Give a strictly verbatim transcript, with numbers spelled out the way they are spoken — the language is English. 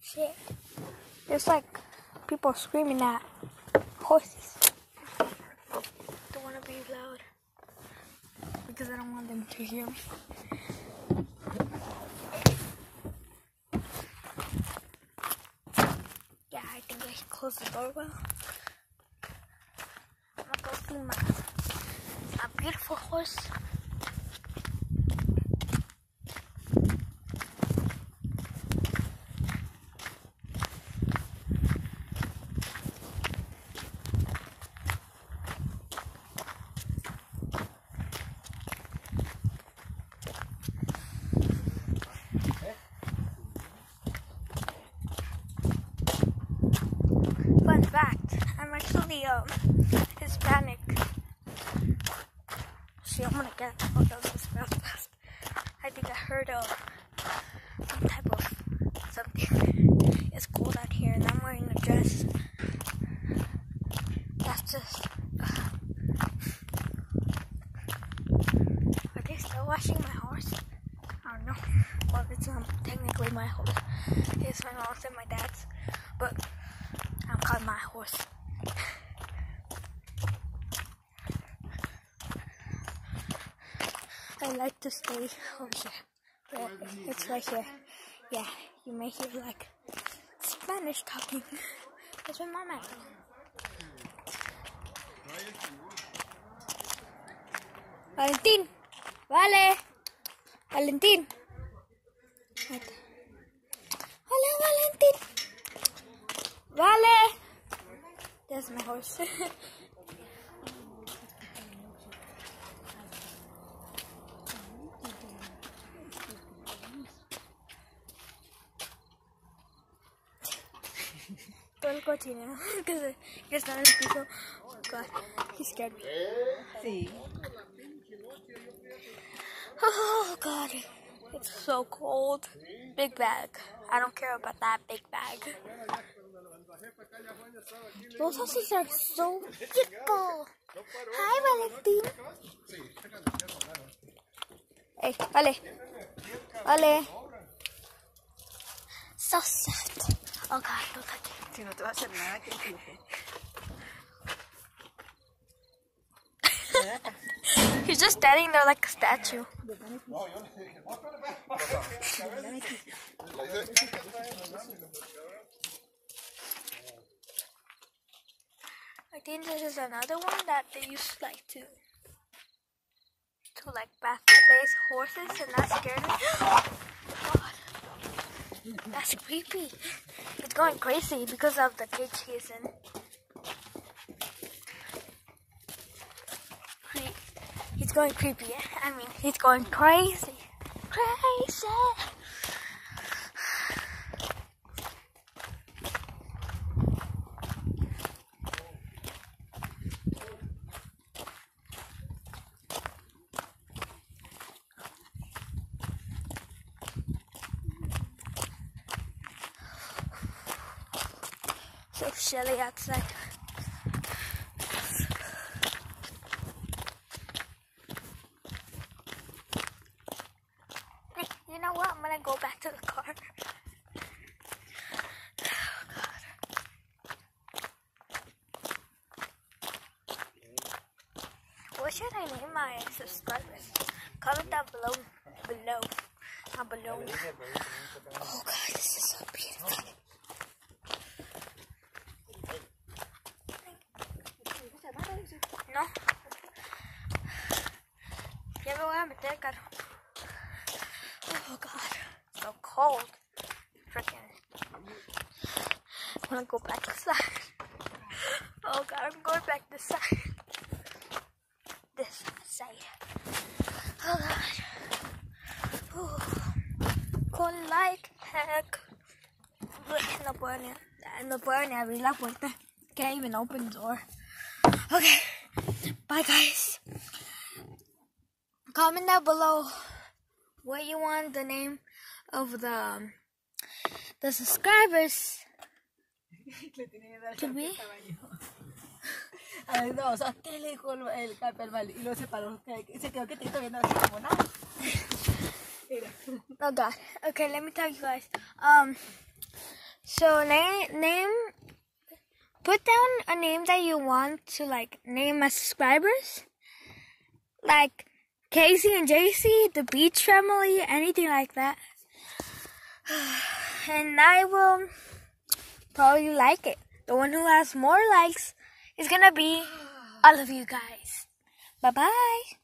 Shit. There's like people screaming at horses. Don't want to be loud because I don't want them to hear me. Yeah, I think I should close the door well. I'm gonna go see my, my beautiful horse. Fun fact, I'm actually um Hispanic. See, I'm gonna get all those fast fast. I think I heard of some type of something. It's cold out here and I'm wearing a dress. That's just uh, are they still washing my horse? I don't know. Well, it's not technically my horse. It's my mom's and my dad's, but I'm calling my horse. I like to stay over here. Yeah, it's right here. Yeah, you may hear like Spanish talking. That's my mom at. Valentín, vale, Valentín. Hola, Valentín. Vale. There's my horse. Todo el cochinero. Que está en el piso. Oh God, he scared me. Sí. Oh God, it's so cold. Big bag. I don't care about that big bag. Those horses are so chico. Hi, Valentín. Hey, vale. Vale. So soft. Oh God, don't touch it. Si no te va a hacer nada, que empuje. He's just standing there like a statue. I think this is another one that they used like to to like bath base horses, and that scared me. God, that's creepy. It's going crazy because of the cage he's in. He's going creepy. I mean, he's going crazy. Crazy. So chilly outside. You know what? I'm gonna go back to the car. Oh God. What should I name my subscribers? Comment down below. Below. Not below. Oh God, this is so beautiful. No. Ya me voy a meter el carro. Oh God, so cold. Freaking. I wanna go back inside. Oh God, I'm going back this side. This side. Oh God. Ooh. Cold like heck. No puedo ni, no puedo ni abrir la puerta. Can't even open the door. Okay. Bye guys. Comment down below what you want the name of the um, the subscribers to be. Ay, no, o sea, ¿qué le dijo el, el Capelmal? Y lo separó. Y se quedó quietito viendo así como nada. Oh God. Okay, let me tell you guys. Um, So name name put down a name that you want to like name my subscribers, like Casey and J C, the Beach Family, anything like that. And I will probably like it. The one who has more likes is gonna be all of you guys. Bye bye.